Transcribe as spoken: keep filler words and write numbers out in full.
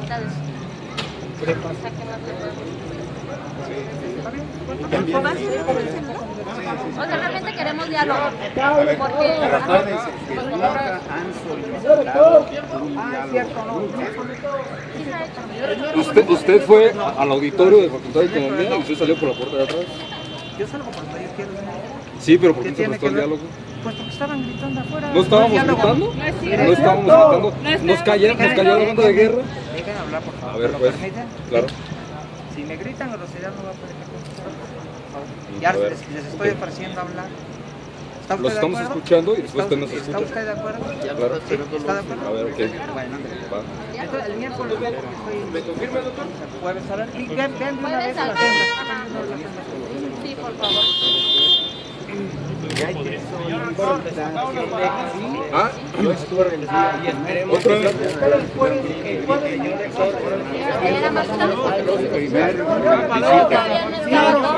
facultades. O sea, ¿qué más le podemos decir? O sea, realmente queremos diálogo. Porque... ¿Usted, usted fue al auditorio de Facultad de Economía y usted salió por la puerta de atrás? Yo salgo por la izquierda. Sí, pero ¿por qué se prestó el diálogo? Pues porque estaban gritando afuera. ¿No estábamos gritando? No es ¿No estábamos gritando? ¿Nos cayó, nos cayó la banda de guerra? Dejen hablar, por favor. A ver, pues, claro. Si me gritan groserías no va a poder contestar. Ya les, les estoy ofreciendo hablar. ¿Está Los estamos escuchando y después usted nos escucha. ¿Está usted de acuerdo? Claro. ¿Está de acuerdo? A ver, ok. Bueno, Va. entonces el miércoles estoy... ¿Me confirma, doctor? Jueves, a ver, y vean, vean de una ¿Puedes vez la sacar? agenda. Sí, por favor. Ah, Yo estuve el día y esperemos otra vez. Era más tarde. el primer Todavía no estaba todo.